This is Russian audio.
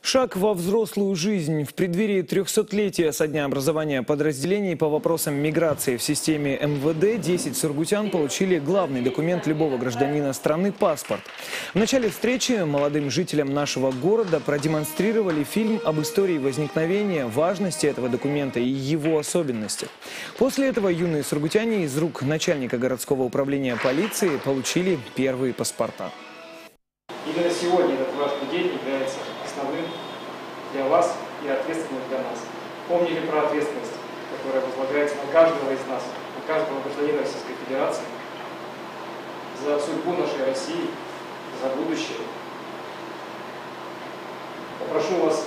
Шаг во взрослую жизнь. В преддверии 300-летия со дня образования подразделений по вопросам миграции в системе МВД 10 сургутян получили главный документ любого гражданина страны – паспорт. В начале встречи молодым жителям нашего города продемонстрировали фильм об истории возникновения, важности этого документа и его особенностях. После этого юные сургутяне из рук начальника городского управления полиции получили первые паспорта. Именно сегодня этот важный день является основным для вас и ответственным для нас. Помните про ответственность, которая возлагается на каждого из нас, на каждого гражданина Российской Федерации за судьбу нашей России, за будущее. Попрошу вас